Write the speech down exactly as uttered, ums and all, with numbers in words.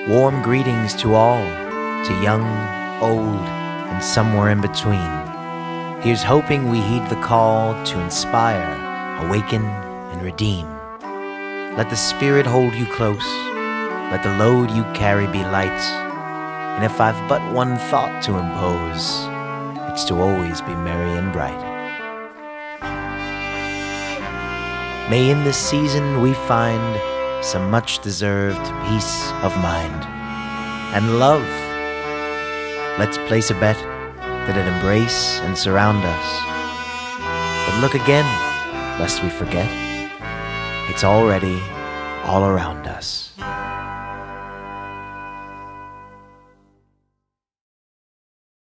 Warm greetings to all, to young, old, and somewhere in between. Here's hoping we heed the call to inspire, awaken, and redeem. Let the Spirit hold you close. Let the load you carry be light. And if I've but one thought to impose, it's to always be merry and bright. May in this season we find some much-deserved peace of mind and love. Let's place a bet that it embrace and surround us. But look again, lest we forget, it's already all around us.